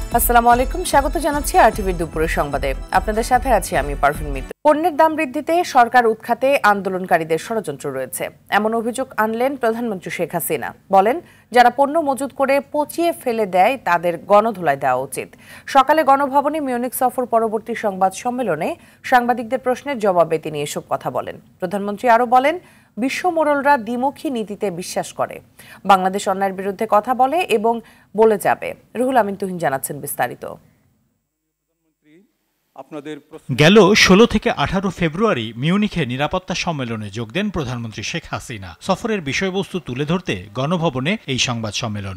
আসসালামু আলাইকুম, স্বাগত জানাচ্ছি আরটিভি দুপুরের সংবাদে। আপনাদের সাথে আছি আমি পারভিন মিত্র। পণ্যের দাম বৃদ্ধিতে সরকার উৎখাতে আন্দোলনকারীদের ষড়যন্ত্র রয়েছে, এমন অভিযোগ আনলেন প্রধানমন্ত্রী শেখ হাসিনা। বলেন, যারা পণ্য মজুত করে পচিয়ে ফেলে দেয় তাদের গণধোলায় দেওয়া উচিত। সকালে গণভবনে মিউনিক সফর পরবর্তী সংবাদ সম্মেলনে সাংবাদিকদের প্রশ্নের জবাবে তিনি এসব কথা বলেন। প্রধানমন্ত্রী আরও বলেন, বিশ্ব মোড়লরা দ্বিমুখী নীতিতে বিশ্বাস করে, বাংলাদেশ অন্যায়ের বিরুদ্ধে কথা বলে এবং বলে যাবে। রুহুল আমিন তুহিন জানাচ্ছেন বিস্তারিত। গেল 16 থেকে 18 ফেব্রুয়ারি মিউনিখে নিরাপত্তা সম্মেলনে যোগ দেন প্রধানমন্ত্রী শেখ হাসিনা। সফরের বিষয়বস্তু তুলে ধরতে গণভবনে এই সংবাদ সম্মেলন।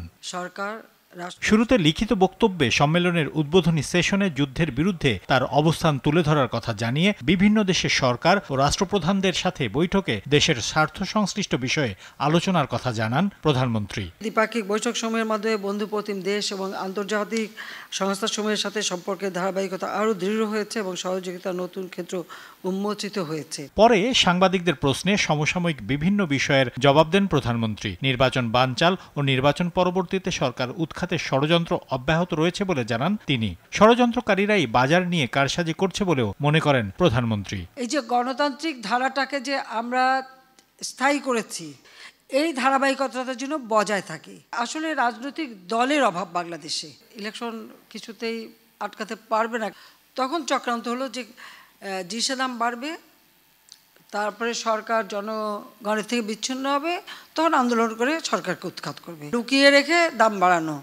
শুরুতে লিখিত বক্তব্যে সম্মেলনের উদ্বোধনী সেশনে যুদ্ধের বিরুদ্ধে তার অবস্থান তুলে ধরার কথা জানিয়ে বিভিন্ন দেশের সরকার ও রাষ্ট্রপ্রধানদের সাথে বৈঠকে দেশের স্বার্থ সংশ্লিষ্ট বিষয়ে আলোচনার কথা জানান প্রধানমন্ত্রী। দ্বিপাক্ষিক বৈঠক সমূহের মাধ্যমে বন্ধুপ্রতিম দেশ এবং আন্তর্জাতিক সংস্থাসমূহের সাথে সম্পর্কের ধারাবাহিকতা আরও দৃঢ় হয়েছে এবং সহযোগিতার নতুন ক্ষেত্র উন্মোচিত হয়েছে। পরে সাংবাদিকদের প্রশ্নে সমসাময়িক বিভিন্ন বিষয়ের জবাব দেন প্রধানমন্ত্রী। নির্বাচন বানচাল ও নির্বাচন পরবর্তীতে সরকার উৎখাতের ষড়যন্ত্র অব্যাহত রয়েছে বলে জানান তিনি। ষড়যন্ত্রকারীরাই বাজার নিয়ে কারসাজি করছে বলেও মনে করেন প্রধানমন্ত্রী। এই যে গণতান্ত্রিক ধারাটাকে যে আমরা স্থায়ী করেছি, এই ধারাবাহিকতার জন্য বজায় থাকে। আসলে রাজনৈতিক দলের অভাব বাংলাদেশে, ইলেকশন কিছুতেই আটকাতে পারবে না। তখন চক্রান্ত হলো যে জিনিসের দাম বাড়বে, তারপরে সরকার জনগণের থেকে বিচ্ছিন্ন হবে, তখন আন্দোলন করে সরকারকে উৎখাত করবে, লুকিয়ে রেখে দাম বাড়ানো।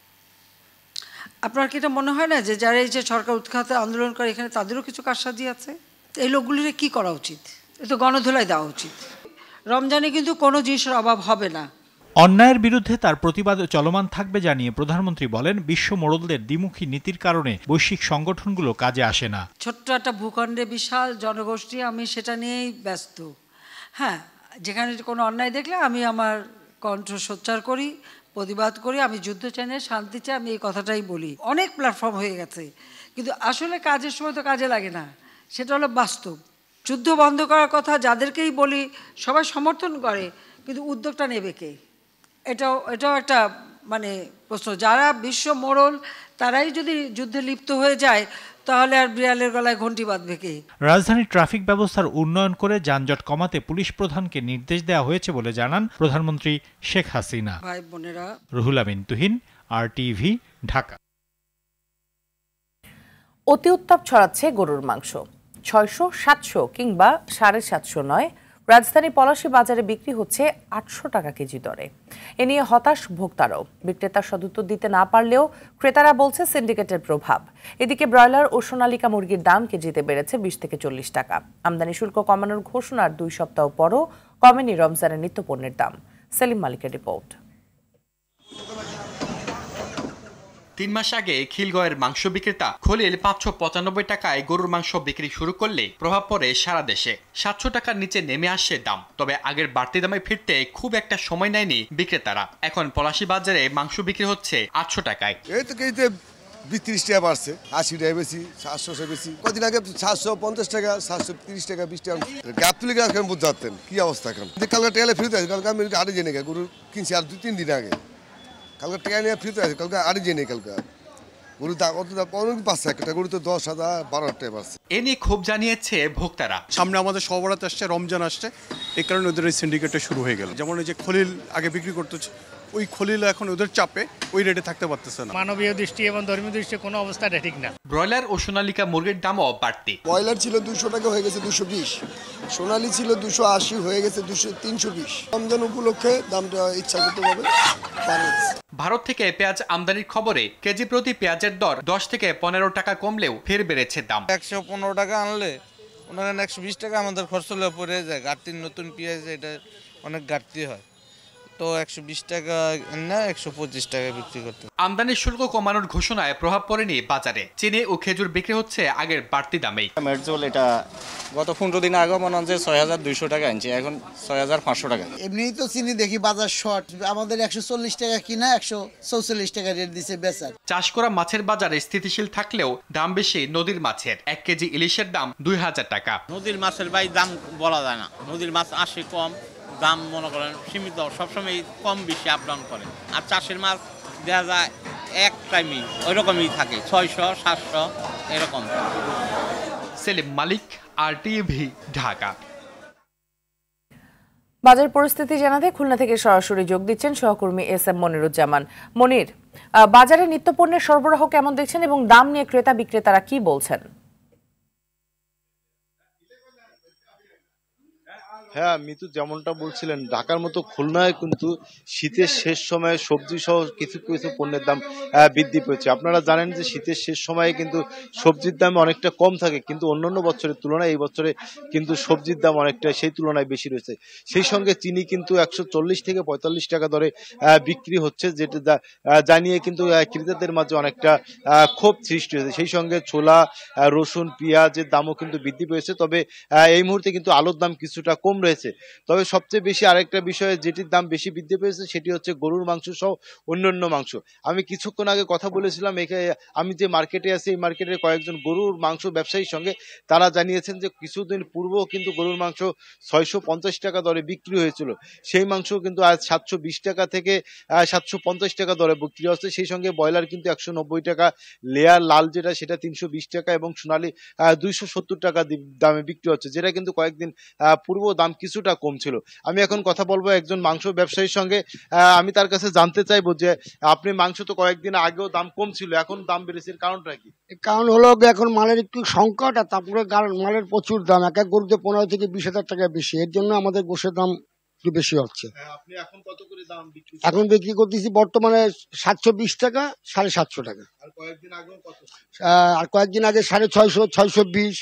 আপনার কি এটা মনে হয় না যে যারা এই যে সরকার উৎখাতে আন্দোলন করে এখানে তাদেরও কিছু কারসাজি আছে? এই লোকগুলির কি করা উচিত? এ তো গণধোলাই দেওয়া উচিত। রমজানে কিন্তু কোনো জিনিসের অভাব হবে না। অন্যায়ের বিরুদ্ধে তার প্রতিবাদ চলমান থাকবে জানিয়ে প্রধানমন্ত্রী বলেন, বিশ্ব মোড়লদের দ্বিমুখী নীতির কারণে বৈশ্বিক সংগঠনগুলো কাজে আসে না। ছোট্ট একটা ভূখণ্ডে বিশাল জনগোষ্ঠী, আমি সেটা নিয়েই ব্যস্ত। হ্যাঁ, যেখানে কোনো অন্যায় দেখলে আমি আমার কণ্ঠ সোচ্চার করি, প্রতিবাদ করি। আমি যুদ্ধ চাই না, শান্তি চাই, আমি এই কথাটাই বলি। অনেক প্ল্যাটফর্ম হয়ে গেছে, কিন্তু আসলে কাজের সময় তো কাজে লাগে না। সেটা হলো বাস্তব। যুদ্ধ বন্ধ করার কথা যাদেরকেই বলি সবাই সমর্থন করে, কিন্তু উদ্যোগটা নেবে কে? এটাও একটা প্রশ্ন। যারা বিশ্ব মোড়ল তারাই যদি যুদ্ধে লিপ্ত হয়ে যায়, তাহলে আর বিড়ালের গলায় ঘন্টি বাঁধবে কে? রাজধানীর ট্রাফিক ব্যবস্থার উন্নয়ন করে যানজট কমাতে পুলিশ প্রধানকে নির্দেশ দেওয়া হয়েছে বলে জানান প্রধানমন্ত্রী শেখ হাসিনা। ভাই বোনেরা, রুহুল আমিন তুহিন, আরটিভি, ঢাকা। অতি উত্তাপ ছড়াচ্ছে গরুর মাংস। 600, 700 কিংবা 750 নয়, রাজধানী পলাশী বাজারে বিক্রি হচ্ছে 800 টাকা কেজি দরে। এ নিয়ে হতাশ ভোক্তারাও। বিক্রেতা সদুত্তর দিতে না পারলেও ক্রেতারা বলছে সিন্ডিকেটের প্রভাব। এদিকে ব্রয়লার ও সোনালিকা মুরগির দাম কেজিতে বেড়েছে 20 থেকে 40 টাকা। আমদানি শুল্ক কমানোর ঘোষণার 2 সপ্তাহ পরও কমেনি রমজানের নিত্যপণ্যের দাম। সেলিম মালিকের রিপোর্ট। 3 মাস আগে খিলগয়ের মাংস বিক্রেতা খলিল 595 টাকায় গরুর মাংস বিক্রি শুরু করলে প্রভাব পড়ে সারা দেশে। 700 টাকার নিচে নেমে আসছে দাম। তবে আগের বাড়তি দামে ফিরতে খুব একটা সময় নেয়নি বিক্রেতারা। এখন পলাশী বাজারে মাংস বিক্রি হচ্ছে 800 টাকায়। এই তো কেজিতে 20-30 টাকা বাড়ছে, 80 টাকা বেশি, 700 বেশি। কদিন আগে 750 টাকা, 730 টাকা, 20 টাকা গ্যাপ তুলে এখন বুঝতে কি অবস্থা। এখন কালকে টেলে ফিরতে আছে, কালকে আমি আড়ে জেনে গরু কিনছি আর 2-3 দিন আগে। কালকে টাকা নিয়ে ফিরতে আছে, কালকে আড়ে জেনে কালকে গরু দাম অত অনেক বাড়ছে। একটা গরু তো 10,000, 12,000 টাকা বাড়ছে। এ নিয়ে ক্ষোভ জানিয়েছে ভোক্তারা। সামনে আমাদের সবরাত আসছে, রমজান আসছে, এই কারণে ওদের এই সিন্ডিকেটটা শুরু হয়ে গেল। যেমন এই যে খলিল আগে বিক্রি করতে, ওই খলিল এখন ওদের চাপে ওই রেটে থাকতে পারতেছে না। মানবীয় দৃষ্টি এবং ধর্মীয় দৃষ্টি কোনো অবস্থাটা ঠিক না। ব্রয়লার ও সোনালিকা মুরগির দামও বাড়তি। ব্রয়লার ছিল 200 টাকা, হয়ে গেছে 220। সোনালি ছিল 280, হয়ে গেছে 320। রমজান উপলক্ষে দামটা ইচ্ছা করতে হবে। ভারত থেকে পেঁয়াজ আমদানির খবরে কেজি প্রতি পেঁয়াজের দর 10 থেকে 15 টাকা কমলেও ফের বেড়েছে দাম। 115 টাকা আনলে ওনারা 120 টাকা আমাদের খরচ হলে পড়ে যায়। ঘাটতির নতুন পেঁয়াজ, এটা অনেক ঘাটতি হয়, তো 120 টাকা না 125 টাকা বিক্রি করতে। আমদানি শুল্ক কমানোর ঘোষণায় প্রভাব পড়েনি বাজারে। চিনি ও খেজুর বিক্রি হচ্ছে আগের বাড়তি দামেই। মেটজোল এটা গত 15 দিন আগে মনে হচ্ছে 6200 টাকা আনছে, এখন 6500 টাকা। এমনিই তো চিনি দেখি বাজার শর্ট, আমাদের 140 টাকা কিনা 144 টাকা রেট দিছে বেচার। চাষ করা মাছের বাজারে স্থিতিশীল থাকলেও দাম বেশি নদীর মাছের। 1 কেজি ইলিশের দাম 2000 টাকা। নদীর মাছের ভাই দাম বলা যায় না। নদীর মাছ আসে কম, দাম মনে করেন সীমিত, সবসময় কম বেশি আপ ডাউন করে। আর চাষের মাছ দেখা যায় এক টাইমই ওইরকমই থাকে, 600 700 এরকম। সেলিম মালিক, আরটিভি, ঢাকা। বাজার পরিস্থিতি জানাতে খুলনা থেকে সরাসরি যোগ দিচ্ছেন সহকর্মী এস.এম. মনিরুজ্জামান। মনির, বাজারে নিত্যপণ্যের সরবরাহ কেমন দেখছেন এবং দাম নিয়ে ক্রেতা বিক্রেতারা কি বলছেন? হ্যাঁ, মিতু যেমনটা বলছিলেন, ঢাকার মতো খুলনায় কিন্তু শীতের শেষ সময়ে সবজি সহ কিছু কিছু পণ্যের দাম বৃদ্ধি পেয়েছে। আপনারা জানেন যে শীতের শেষ সময়ে কিন্তু সবজির দাম অনেকটা কম থাকে, কিন্তু অন্যান্য বছরের তুলনায় এই বছরে কিন্তু সবজির দাম অনেকটা সেই তুলনায় বেশি রয়েছে। সেই সঙ্গে চিনি কিন্তু 140 থেকে 45 টাকা দরে বিক্রি হচ্ছে, যেটা জানিয়ে কিন্তু ক্রেতাদের মাঝে অনেকটা ক্ষোভ সৃষ্টি হয়েছে। সেই সঙ্গে ছোলা, রসুন, পেঁয়াজের দামও কিন্তু বৃদ্ধি পেয়েছে। তবে এই মুহূর্তে কিন্তু আলুর দাম কিছুটা কম রয়েছে। তবে সবচেয়ে বেশি আরেকটা বিষয় যেটির দাম বেশি বৃদ্ধি পেয়েছে সেটি হচ্ছে গরুর মাংস সহ অন্যান্য মাংস। আমি কিছুক্ষণ আগে কথা বলেছিলাম, আমি যে মার্কেটে আছি এই মার্কেটের কয়েকজন গরুর মাংস ব্যবসায়ীর সঙ্গে, তারা জানিয়েছেন যে কিছুদিন পূর্বেও কিন্তু গরুর মাংস 650 টাকা দরে বিক্রি হয়েছিল। সেই মাংস কিন্তু আজ 720 টাকা থেকে 750 টাকা দরে বিক্রি হচ্ছে। সেই সঙ্গে ব্রয়লার কিন্তু 190 টাকা, লেয়ার লাল যেটা সেটা 320 টাকা এবং সোনালী 270 টাকা দামে বিক্রি হচ্ছে, যেটা কিন্তু কয়েকদিন পূর্ব দাম কিছুটা কম ছিল। আমি এখন কথা বলবো একজন মাংস ব্যবসায়ীর সঙ্গে। আমি তার কাছে জানতে চাইবো যে আপনি মাংস তো কয়েকদিন আগেও দাম কম ছিল, এখন দাম বেড়েছে, কারণটা কি? কারণ হলো এখন মালের একটু সংকট, আর তারপরে মালের প্রচুর দাম, এক এক গরুতে 15 থেকে 20,000 টাকা বেশি, এর জন্য আমাদের গোশের দাম একটু বেশি হচ্ছে। আপনি এখন কত করে দাম বিক্রি? এখন বিক্রি করতেছি বর্তমানে 720 টাকা, 750 টাকা। আর কয়েকদিন আগেও কত? আর কয়েকদিন আগে 650, 620।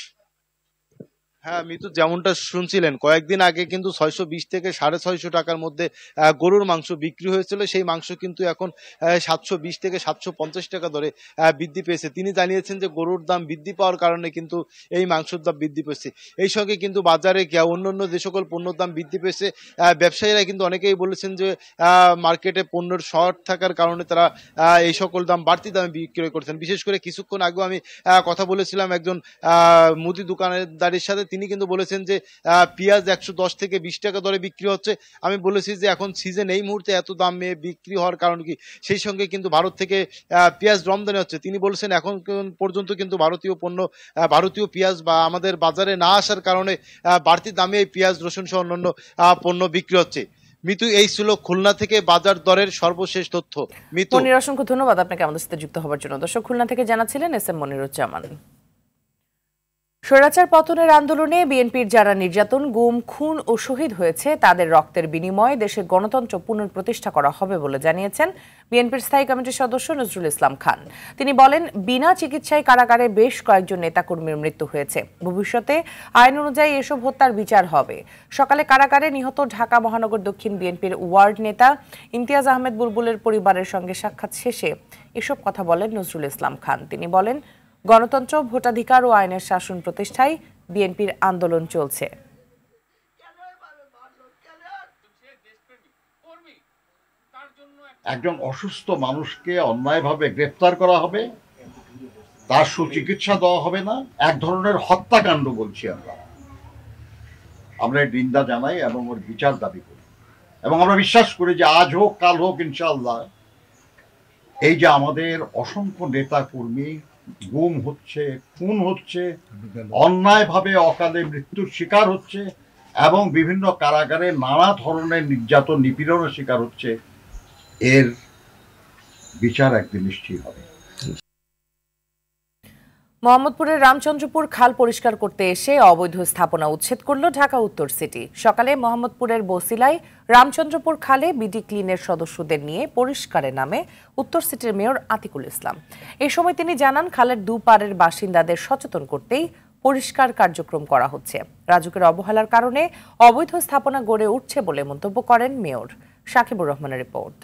হ্যাঁ, মিতু যেমনটা শুনছিলেন, কয়েকদিন আগে কিন্তু 620 থেকে 650 টাকার মধ্যে গরুর মাংস বিক্রি হয়েছিল। সেই মাংস কিন্তু এখন 720 থেকে 750 টাকা দরে বৃদ্ধি পেয়েছে। তিনি জানিয়েছেন যে গরুর দাম বৃদ্ধি পাওয়ার কারণে কিন্তু এই মাংসের দাম বৃদ্ধি পেয়েছে। এই সঙ্গে কিন্তু বাজারে অন্যান্য যে সকল পণ্যের দাম বৃদ্ধি পেয়েছে, ব্যবসায়ীরা কিন্তু অনেকেই বলেছেন যে মার্কেটে পণ্যের শর্ট থাকার কারণে তারা এই সকল দাম বাড়তি দামে বিক্রয় করছেন। বিশেষ করে কিছুক্ষণ আগেও আমি কথা বলেছিলাম একজন মুদি দোকানদারের সাথে, তিনি কিন্তু বলেছেন যে পেঁয়াজ 110 থেকে 20 টাকা দরে বিক্রি হচ্ছে। আমি বলেছি যে এখন সিজন, এই মুহূর্তে এত দামে বিক্রি হওয়ার কারণ কি? সেই সঙ্গে কিন্তু ভারত থেকে পেঁয়াজ রমদানি হচ্ছে। তিনি বলেছেন এখন পর্যন্ত কিন্তু ভারতীয় পণ্য, ভারতীয় পেঁয়াজ বা আমাদের বাজারে না আসার কারণে বাড়তি দামে এই পেঁয়াজ, রসুন সহ অন্যান্য পণ্য বিক্রি হচ্ছে। মিতু, এই ছিল খুলনা থেকে বাজার দরের সর্বশেষ তথ্য। মিতু, অসংখ্য ধন্যবাদ আপনাকে আমাদের সাথে যুক্ত হওয়ার জন্য। দর্শক, খুলনা থেকে জানাচ্ছিলেন এস.এম. মনিরুজ্জামান। স্বৈরাচার পতনের আন্দোলনে বিএনপির যারা নির্যাতন, গুম, খুন ও শহীদ হয়েছে তাদের রক্তের বিনিময়ে দেশের গণতন্ত্র পুনঃপ্রতিষ্ঠা করা হবে বলে জানিয়েছেন বিএনপির স্থায়ী কমিটির সদস্য নজরুল ইসলাম খান। তিনি বলেন, বিনা চিকিৎসায় কারাগারে বেশ কয়েকজন নেতাকর্মীর মৃত্যু হয়েছে। ভবিষ্যতে আইন অনুযায়ী এসব হত্যার বিচার হবে। সকালে কারাগারে নিহত ঢাকা মহানগর দক্ষিণ বিএনপির ওয়ার্ড নেতা ইমতিয়াজ আহমেদ বুলবুলের পরিবারের সঙ্গে সাক্ষাৎ শেষে এসব কথা বলেন নজরুল ইসলাম খান। তিনি বলেন, গণতন্ত্র, ভোটাধিকার ও আইনের শাসন প্রতিষ্ঠায় বিএনপির আন্দোলন চলছে। একজন অসুস্থ মানুষকে অন্যায়ভাবে গ্রেফতার করা হবে, তার সুচিকিৎসা দেওয়া হবে না, এক ধরনের হত্যাকাণ্ড বলছি আমরা নিন্দা জানাই এবং ওর বিচার দাবি করি। এবং আমরা বিশ্বাস করি যে আজ হোক কাল হোক ইনশাআল্লাহ এই যে আমাদের অসংখ্য নেতা কর্মী গুম হচ্ছে, খুন হচ্ছে, অন্যায়ভাবে অকালে মৃত্যুর শিকার হচ্ছে এবং বিভিন্ন কারাগারে নানা ধরনের নির্যাতন, নিপীড়নের শিকার হচ্ছে, এর বিচার একদিন নিশ্চয়ই হবে। মোহাম্মদপুরের রামচন্দ্রপুর খাল পরিষ্কার করতে এসে অবৈধ স্থাপনা উচ্ছেদ করল ঢাকা উত্তর সিটি। সকালে মোহাম্মদপুরের বসিলায় রামচন্দ্রপুর খালে বিডি ক্লিনের সদস্যদের নিয়ে পরিষ্কারে নামে উত্তর সিটির মেয়র আতিকুল ইসলাম। এ সময় তিনি জানান, খালের দুপারের বাসিন্দাদের সচেতন করতেই পরিষ্কার কার্যক্রম করা হচ্ছে। রাজুকের অবহেলার কারণে অবৈধ স্থাপনা গড়ে উঠছে বলে মন্তব্য করেন মেয়র। সাকিবুর রহমানের রিপোর্ট।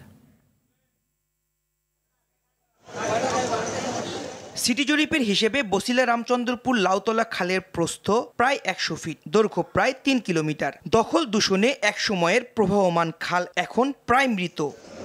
সিটি জরিপের হিসেবে বসিলা রামচন্দ্রপুর লাউতলা খালের প্রস্থ প্রায় 100 ফিট, দৈর্ঘ্য প্রায় 3 কিলোমিটার। দখল দূষণে এক সময়ের প্রবাহমান খাল এখন প্রায় মৃত।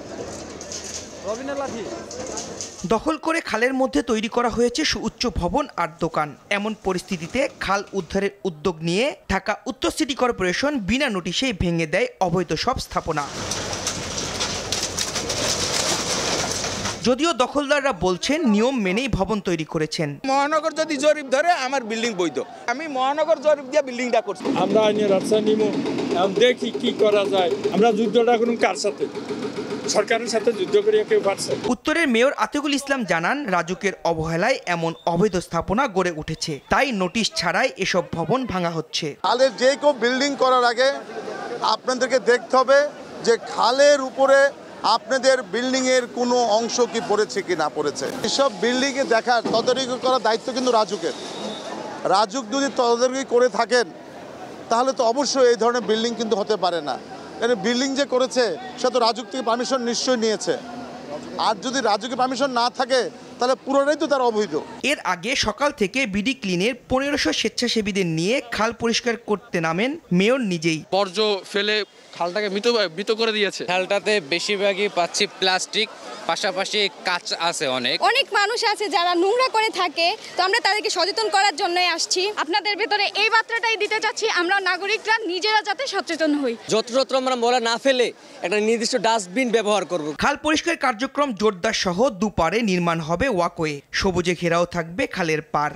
দখল করে খালের মধ্যে তৈরি করা হয়েছে সুউচ্চ ভবন আর দোকান। এমন পরিস্থিতিতে খাল উদ্ধারের উদ্যোগ নিয়ে ঢাকা উত্তর সিটি কর্পোরেশন বিনা নোটিশে ভেঙে দেয় অবৈধ সব স্থাপনা। যদিও দখলদাররা বলছেন নিয়ম মেনেই ভবন তৈরি করেছেন। মহানগর যদি জরিপ ধরে আমার বিল্ডিং বৈধ, আমি মহানগর জরিপ দিয়ে বিল্ডিংটা করছি। আমরা আইনের আশ্রয় নিব, দেখি কি করা যায়। আমরা যুদ্ধটা করুন কার সাথে? সরকারের সাথে যুদ্ধ করিয়া কেউ পারছে? উত্তরের মেয়র আতিকুল ইসলাম জানান, রাজুকের অবহেলায় এমন অবৈধ স্থাপনা গড়ে উঠেছে, তাই নোটিশ ছাড়াই এসব ভবন ভাঙা হচ্ছে। খালের যে কেউ বিল্ডিং করার আগে আপনাদেরকে দেখতে হবে যে খালের উপরে আপনাদের বিল্ডিং এর কোনো অংশ কি পড়েছে কি না পড়েছে। এসব বিল্ডিং এ দেখার তদারকি করার দায়িত্ব কিন্তু রাজুকের। রাজুক যদি তদারকি করে থাকেন তাহলে তো অবশ্যই এই ধরনের বিল্ডিং কিন্তু হতে পারে না। কারণ বিল্ডিং যে করেছে সে তো রাজুক থেকে পারমিশন নিশ্চয়ই নিয়েছে, আর যদি রাজুকে পারমিশন না থাকে তাহলে পুরোটাই তো তার অবৈধ। এর আগে সকাল থেকে বিডি ক্লিনের 1500 স্বেচ্ছাসেবীদের নিয়ে খাল পরিষ্কার করতে নামেন মেয়র নিজেই। বর্জ্য ফেলে খালটাকে মৃত করে দিয়েছে। খালটাতে বেশিরভাগই পাচ্ছি প্লাস্টিক, পাশাপাশি কাঁচ আছে। অনেক মানুষ আছে যারা নোংরা করে থাকে, তো আমরা তাদেরকে সচেতন করার জন্যই আসছি। আপনাদের ভেতরে এই বার্তাটাই দিতে চাচ্ছি, আমরা নাগরিকরা নিজেরা যাতে সচেতন হই। যত্রতত্র আমরা ময়লা না ফেলে একটা নির্দিষ্ট ডাস্টবিন ব্যবহার করব। খাল পরিষ্কার কার্যক্রম জোরদার সহ দুপারে নির্মাণ হবে ওয়াকওয়ে, সবুজে ঘেরাও থাকবে খালের পার।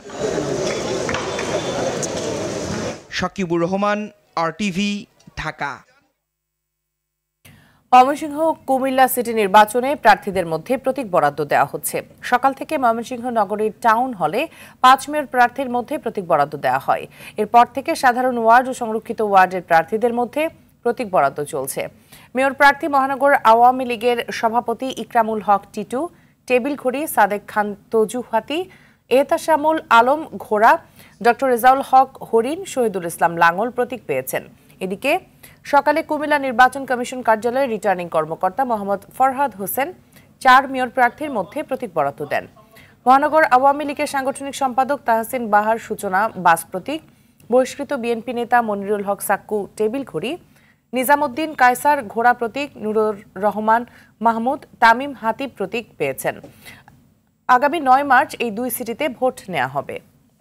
সাকিবুর রহমান, আরটিভি, ঢাকা। ময়মনসিংহ কুমিল্লা সিটি নির্বাচনে প্রার্থীদের মধ্যে প্রতীক বরাদ্দ দেওয়া হচ্ছে। সকাল থেকে ময়মনসিংহ নগরীর টাউন হলে 5 মেয়র প্রার্থীর মধ্যে প্রতীক বরাদ্দ দেওয়া হয়। এরপর থেকে সাধারণ ওয়ার্ড ও সংরক্ষিত ওয়ার্ডের প্রার্থীদের মধ্যে প্রতীক বরাদ্দ চলছে। মেয়র প্রার্থী মহানগর আওয়ামী লীগের সভাপতি ইকরামুল হক টিটু, টেবিল ঘড়ি সাদেক খান তজুহাতি, এহতাশামুল আলম ঘোড়া, ডক্টর রেজাউল হক হরিণ, শহীদুল ইসলাম লাঙ্গল প্রতীক পেয়েছেন। এদিকে সকালে কুমিল্লা নির্বাচন কমিশন কার্যালয়ে রিটার্নিং কর্মকর্তা মোহাম্মদ ফরহাদ হোসেন 4 মেয়র প্রার্থীর মধ্যে প্রতীক বরাদ্দ দেন। মহানগর আওয়ামী লীগের সাংগঠনিক সম্পাদক তাহসিন বাহার সূচনা বাস প্রতীক, বহিষ্কৃত বিএনপি নেতা মনিরুল হক সাক্কু টেবিল ঘড়ি, নিজামুদ্দিন কায়সার ঘোড়া প্রতীক, নুরুর রহমান মাহমুদ তামিম হাতিব প্রতীক পেয়েছেন। আগামী 9 মার্চ এই 2 সিটিতে ভোট নেওয়া হবে।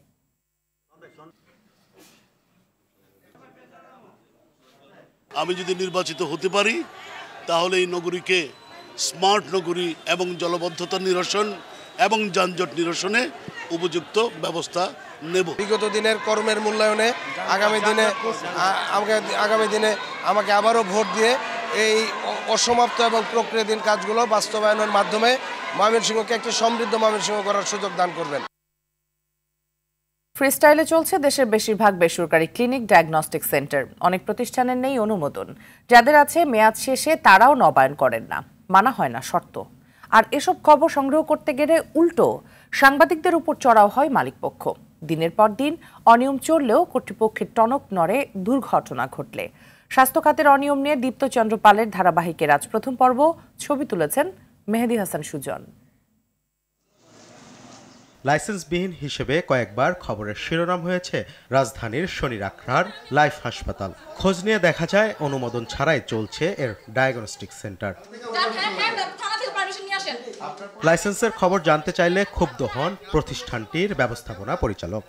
আমি যদি নির্বাচিত হতে পারি তাহলে এই নগরীকে স্মার্ট নগরী এবং জলবদ্ধতা নিরসন এবং যানজট নিরসনে উপযুক্ত ব্যবস্থা নেব। বিগত দিনের কর্মের মূল্যায়নে আগামী দিনে আমাকে আবারও ভোট দিয়ে এই অসমাপ্ত এবং প্রক্রিয়াধীন কাজগুলো বাস্তবায়নের মাধ্যমে ময়মনসিংহকে একটি সমৃদ্ধ ময়মনসিংহ করার সুযোগ দান করবেন। ফ্রিস্টাইলে চলছে দেশের বেশিরভাগ বেসরকারি ক্লিনিক, ডায়াগনস্টিক সেন্টার। অনেক প্রতিষ্ঠানের নেই অনুমোদন, যাদের আছে মেয়াদ শেষে তারাও নবায়ন করেন না, মানা হয় না শর্ত। আর এসব খবর সংগ্রহ করতে গেলে উল্টো সাংবাদিকদের উপর চড়াও হয় মালিকপক্ষ। দিনের পর দিন অনিয়ম চললেও কর্তৃপক্ষের টনক নড়ে দুর্ঘটনা ঘটলে। স্বাস্থ্য খাতের অনিয়ম নিয়ে দীপ্ত চন্দ্র পালের ধারাবাহিকের আজ প্রথম পর্ব, ছবি তুলেছেন মেহেদি হাসান সুজন। লাইসেন্সবিহীন হিসেবে কয়েকবার খবরের শিরোনাম হয়েছে রাজধানীর শনির আখড়ার লাইফ হাসপাতাল। খোঁজ নিয়ে দেখা যায় অনুমোদন ছাড়াই চলছে এর ডায়াগনস্টিক সেন্টার। লাইসেন্সের খবর জানতে চাইলে ক্ষুব্ধ হন প্রতিষ্ঠানটির ব্যবস্থাপনা পরিচালক।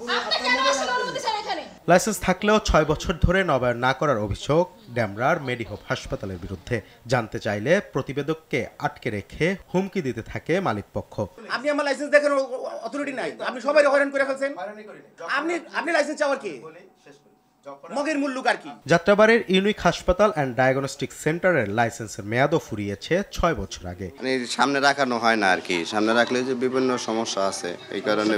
লাইসেন্স থাকলেও 6 বছর ধরে নবায়ন না করার অভিযোগ ডেমরার মেডিহোপ হাসপাতালের বিরুদ্ধে। জানতে চাইলে প্রতিবেদককে আটকে রেখে হুমকি দিতে থাকে মালিকপক্ষ। আপনি আমার লাইসেন্স দেখেন, অথরিটি নাই, আপনি সবাই হয়রান করে ফেলছেন। আপনি লাইসেন্স চাওয়ার কি? মগের মূল্য আর কি? যাত্রাবাড়ির ইউনিক হাসপাতাল অ্যান্ড ডায়াগনস্টিক সেন্টারের লাইসেন্সের মেয়াদও ফুরিয়েছে 6 বছর আগে। সামনে রাখানো হয় না আর কি, সামনে রাখলে যে বিভিন্ন সমস্যা আছে, এই কারণে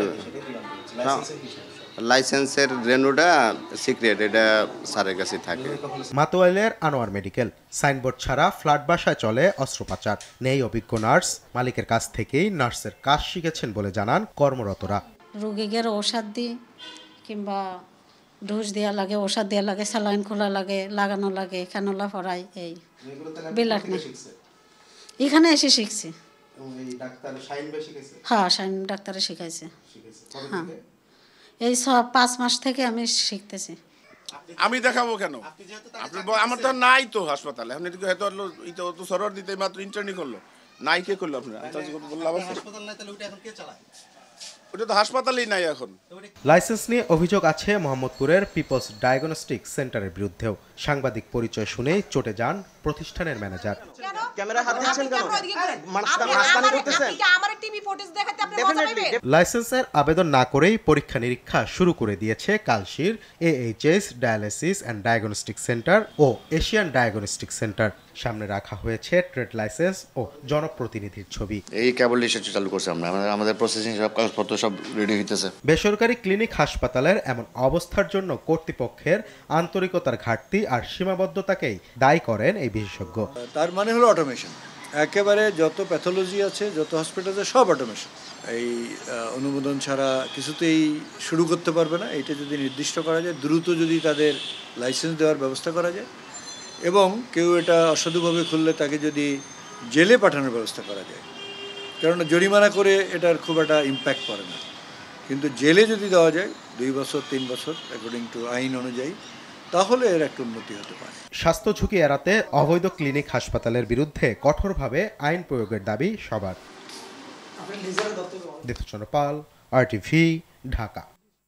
লাইসেন্সের রেনুটা সিক্রেট, এটা স্যারের কাছে থাকে। মাতোয়াইলের আনোয়ার মেডিকেল, সাইনবোর্ড ছাড়া ফ্ল্যাট বাসায় চলে অস্ত্রোপচার, নেই অভিজ্ঞ নার্স। মালিকের কাছ থেকেই নার্সের কাজ শিখেছেন বলে জানান কর্মরতরা। রোগীদের ওষুধ দিই কিংবা ডোজ দেওয়া লাগে, ওষুধ দেওয়া লাগে, স্যালাইন খোলা লাগে, লাগানো লাগে, ক্যানোলা পরাই, এই বিলাট নেই। এখানে এসে শিখছি। হ্যাঁ, শাইন ডাক্তারে শিখাইছে। হ্যাঁ, এই 5 মাস থেকে আমি শিখতেছি। আমি দেখাবো কেন? আমার তো নাই তো হাসপাতালে। এখন তো সরোয়ার দিতে মাত্র ইন্টার্নি করলো, নাই কে করলো? আপনারা ওটা তো হাসপাতালেই নাই এখন। লাইসেন্স নিয়ে অভিযোগ আছে মোহাম্মদপুরের পিপলস ডায়াগনস্টিক সেন্টারের বিরুদ্ধেও। সাংবাদিক পরিচয় শুনেই চটে যান প্রতিষ্ঠানের ম্যানেজার। ক্যামেরা হাত দিচ্ছেন কেন? মাস্তানি করতেছেন? আমার টিভি ফুটেজ দেখাতে আপনি মজা পাবেন? লাইসেন্সের আবেদন না করেই পরীক্ষা নিরীক্ষা শুরু করে দিয়েছে কালশির AHS dialysis and diagnostic centre ও এশিয়ান ডায়াগনস্টিক সেন্টার। সামনে রাখা হয়েছে ট্রেড লাইসেন্স ও জনপ্রতিনিধির ছবি। এই কেবল রিসার্চ চালু করছে আমরা, আমাদের প্রসেসিং সব কাগজপত্র সব রেডি হইতেছে। বেসরকারি ক্লিনিক হাসপাতালের এমন অবস্থার জন্য কর্তৃপক্ষের আন্তরিকতার ঘাটতি আর সীমাবদ্ধতাকেই দায়ী করেন এই বিশেষজ্ঞ। তার মানে হলো অটোমেশন, একেবারে যত প্যাথোলজি আছে, যত হসপিটাল আছে সব অটোমেশন। এই অনুমোদন ছাড়া কিছুতেই শুরু করতে পারবে না। এটা যদি নির্দিষ্ট করা যায়, দ্রুত যদি তাদের লাইসেন্স দেওয়ার ব্যবস্থা করা যায় এবং কেউ এটা অসাধুভাবে খুললে তাকে যদি জেলে পাঠানোর ব্যবস্থা করা যায়, কারণ জরিমানা করে এটার খুব একটা ইম্প্যাক্ট পড়ে না, কিন্তু জেলে যদি দেওয়া যায় 2 বছর 3 বছর অ্যাকর্ডিং টু আইন অনুযায়ী, তাহলে এর একটা উন্নতি হতে পারে। স্বাস্থ্য ঝুঁকি এড়াতে অবৈধ ক্লিনিক হাসপাতালের বিরুদ্ধে কঠোরভাবে আইন প্রয়োগের দাবি সবার। পাল, RTV, ঢাকা।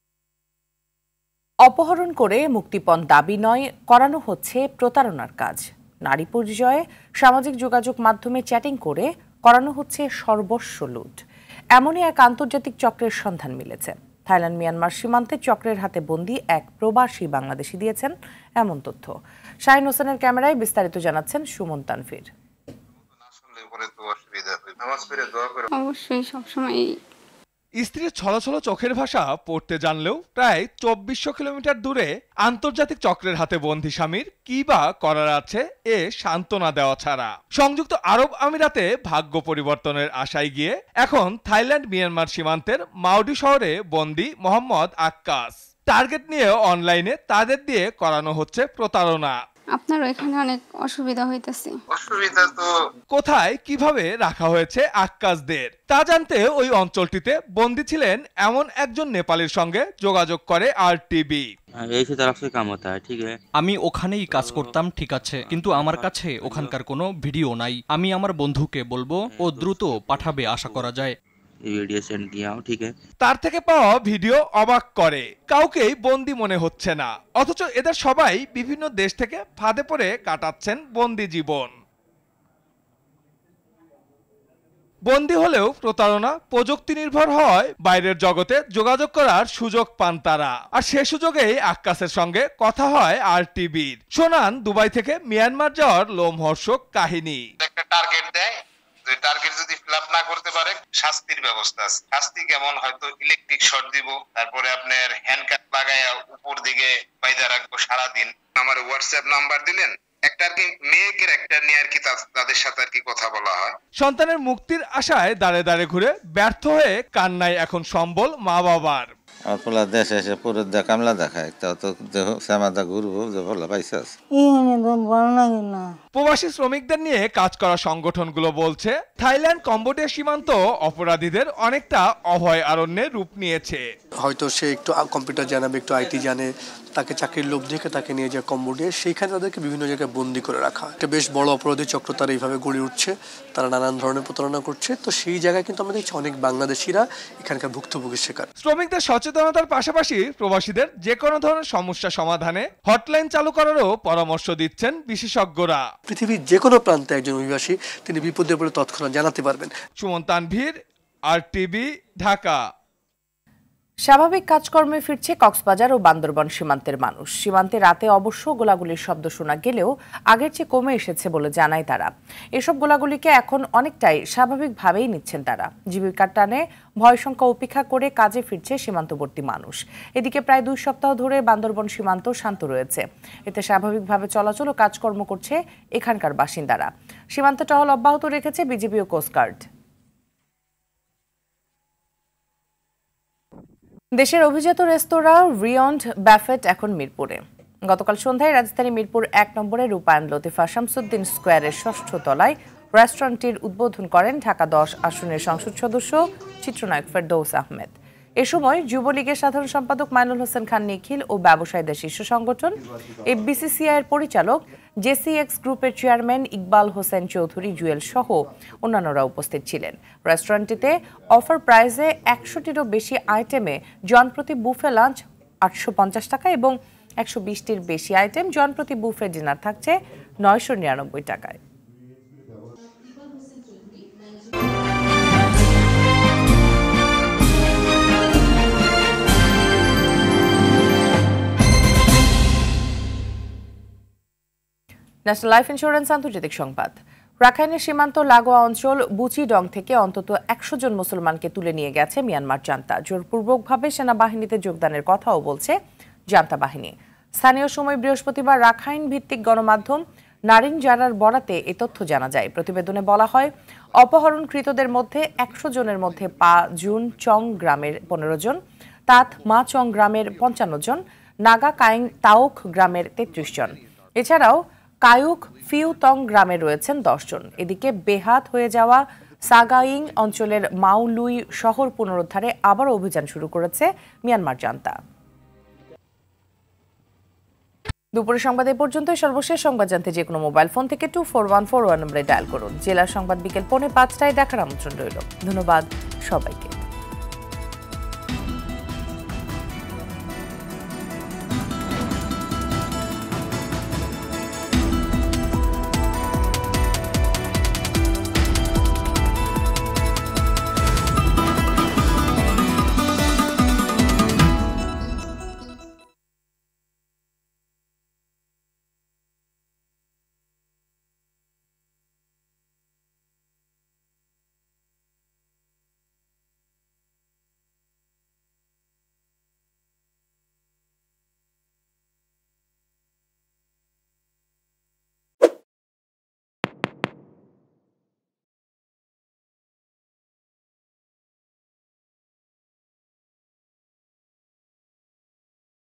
অপহরণ করে মুক্তিপণ দাবি নয়, করানো হচ্ছে প্রতারণার কাজ। নারী পরিচয়ে সামাজিক যোগাযোগ মাধ্যমে চ্যাটিং করে করানো হচ্ছে সর্বস্ব লুট। এমনই এক আন্তর্জাতিক চক্রের সন্ধান মিলেছে। থাইল্যান্ড মিয়ানমার সীমান্তে চক্রের হাতে বন্দী এক প্রবাসী বাংলাদেশি দিয়েছেন এমন তথ্য। শাহিন হোসেনের ক্যামেরায় বিস্তারিত জানাচ্ছেন সুমন তানভীর। অবশ্যই সবসময় স্ত্রীর ছলছল চোখের ভাষা পড়তে জানলেও প্রায় 2400 কিলোমিটার দূরে আন্তর্জাতিক চক্রের হাতে বন্দী স্বামীর কি বা করার আছে এ সান্ত্বনা দেওয়া ছাড়া। সংযুক্ত আরব আমিরাতে ভাগ্য পরিবর্তনের আশায় গিয়ে এখন থাইল্যান্ড মিয়ানমার সীমান্তের মাউডি শহরে বন্দী মোহাম্মদ আক্কাস। টার্গেট নিয়ে অনলাইনে তাদের দিয়ে করানো হচ্ছে প্রতারণা। আপনার এখানে অনেক অসুবিধা হইতেছে। অসুবিধা তো কোথায় কিভাবে রাখা হয়েছে আক্কাসদের তা জানতে ওই অঞ্চলটিতে বন্দী ছিলেন এমন একজন নেপালির সঙ্গে যোগাযোগ করে RTV। আমি ওখানেই কাজ করতাম, ঠিক আছে, কিন্তু আমার কাছে ওখানকার কোনো ভিডিও নাই। আমি আমার বন্ধুকে বলবো, ও দ্রুত পাঠাবে আশা করা যায়। তার থেকে পাওয়া ভিডিও অবাক করে, কাউকেই বন্দী মনে হচ্ছে না, অথচ এদের সবাই বিভিন্ন দেশ থেকে ফাঁদে পড়ে কাটাচ্ছেন বন্দী জীবন। বন্দী হলেও প্রতারণা প্রযুক্তি নির্ভর হয়, বাইরের জগতে যোগাযোগ করার সুযোগ পান তারা। আর সে সুযোগেই আক্কাসের সঙ্গে কথা হয় RTVর। শোনান দুবাই থেকে মিয়ানমার যাওয়ার লোমহর্ষক কাহিনী। একটা টার্গেট দেয়, টার্গেট যদি ফিল আপ না করতে পারে শাস্তির ব্যবস্থা আছে। শাস্তি কেমন, হয়তো ইলেকট্রিক শর্ট দিব, তারপরে আপনার হ্যান্ডকাপ লাগায়া উপর দিকে বাইদা রাখবো সারাদিন। আমার হোয়াটসঅ্যাপ নাম্বার দিলেন, একটা আর কি মেয়ে ক্যারেক্টার নিয়ে আর কি তাদের সাথে আর কি কথা বলা হয়। সন্তানের মুক্তির আশায় দাঁড়ে দাঁড়ে ঘুরে ব্যর্থ হয়ে কান্নায় এখন সম্বল মা বাবার। আপনার দেশে এসে পুরো কামলা দেখায়, তো দেহ সামাদা ঘুরবো যে ভালো পাইছাস। প্রবাসী শ্রমিকদের নিয়ে কাজ করা সংগঠনগুলো বলছে, থাইল্যান্ড কম্বোডিয়া সীমান্ত অপরাধীদের অনেকটা অভয় আরণ্যে রূপ নিয়েছে। হয়তো সে একটু কম্পিউটার জানে, একটু IT জানে, তাকে চাকরির লোভ দেখে তাকে নিয়ে যায় কম্বোডিয়া, সেইখানে তাদেরকে বিভিন্ন জায়গায় বন্দী করে রাখা হয়। একটা বেশ বড় অপরাধী চক্র তারা এইভাবে গড়ে উঠছে, তারা নানান ধরনের প্রতারণা করছে। তো সেই জায়গায় কিন্তু আমরা দেখছি অনেক বাংলাদেশিরা এখানকার ভুক্তভোগীর শিকার। শ্রমিকদের সচেতনতার পাশাপাশি প্রবাসীদের যে কোনো ধরনের সমস্যা সমাধানে হটলাইন চালু করারও পরামর্শ দিচ্ছেন বিশেষজ্ঞরা। পৃথিবীর যে কোনো প্রান্তে একজন অভিবাসী তিনি বিপদে পড়লে তৎক্ষণাৎ জানাতে পারবেন। সুমন তানভীর, RTV, ঢাকা। স্বাভাবিক কাজকর্মে ফিরছে কক্সবাজার ও বান্দরবান সীমান্তের মানুষ। সীমান্তে রাতে অবশ্য গোলাগুলির শব্দ শোনা গেলেও আগের চেয়ে কমে এসেছে বলে জানায় তারা। এসব গোলাগুলিকে এখন অনেকটাই স্বাভাবিকভাবেই নিচ্ছেন তারা। জীবিকার টানে ভয়শঙ্কা উপেক্ষা করে কাজে ফিরছে সীমান্তবর্তী মানুষ। এদিকে প্রায় 2 সপ্তাহ ধরে বান্দরবান সীমান্ত শান্ত রয়েছে। এতে স্বাভাবিকভাবে চলাচল ও কাজকর্ম করছে এখানকার বাসিন্দারা। সীমান্ত টহল অব্যাহত রেখেছে বিজিবি ও কোস্টগার্ড। দেশের অভিজাত রেস্তোরাঁ রিয়ন্ড ব্যাফেট এখন মিরপুরে। গতকাল সন্ধ্যায় রাজধানী মিরপুর 1 নম্বরে রূপায়ণ লতিফা শামসুদ্দিন স্কোয়ারের 6ষ্ঠ তলায় রেস্টুরেন্টটির উদ্বোধন করেন ঢাকা 10 আসনের সংসদ সদস্য চিত্রনায়ক ফেরদৌস আহমেদ। এ সময় যুবলীগের সাধারণ সম্পাদক মাইনুল হোসেন খান নিখিল ও ব্যবসায়ীদের শীর্ষ সংগঠন BCCI এর পরিচালক JCX গ্রুপের চেয়ারম্যান ইকবাল হোসেন চৌধুরী জুয়েল সহ অন্যান্যরা উপস্থিত ছিলেন। রেস্টুরেন্টটিতে অফার প্রাইজে 100টিরও বেশি আইটেমে জনপ্রতি বুফে লাঞ্চ 850 টাকা এবং 120টির বেশি আইটেম জনপ্রতি বুফে ডিনার থাকছে 999 টাকায়। ন্যাশনাল লাইফ ইন্স্যুরেন্স আন্তর্জাতিক সংবাদ। রাখাইনের সীমান্ত লাগোয়া অঞ্চল বুচিডং থেকে অন্তত 100 জন মুসলমানকে তুলে নিয়ে গেছে মিয়ানমার জান্তা। জোরপূর্বকভাবে সেনাবাহিনীতে যোগদানের কথাও বলছে জান্তা বাহিনী। স্থানীয় সময় বৃহস্পতিবার রাখাইন ভিত্তিক গণমাধ্যম নারিং জারার বরাতে এ তথ্য জানা যায়। প্রতিবেদনে বলা হয়, অপহরণকৃতদের মধ্যে 100 জনের মধ্যে পা জুন চং গ্রামের 15 জন, তাত মা চং গ্রামের 55 জন, নাগা কাইং তাওক গ্রামের 33 জন। এছাড়াও কায়ুক ফিউতং গ্রামে রয়েছেন 10 জন। এদিকে বেহাত হয়ে যাওয়া সাগাইং অঞ্চলের মাউলুই শহর পুনরুদ্ধারে আবারও অভিযান শুরু করেছে মিয়ানমার জান্তা। দুপুরের সংবাদ এ পর্যন্তই। সর্বশেষ সংবাদ জানতে যে কোনো মোবাইল ফোন থেকে 2414 নম্বরে ডায়াল করুন। জেলার সংবাদ বিকেল 4:45টায় দেখার আমন্ত্রণ রইল। ধন্যবাদ সবাইকে।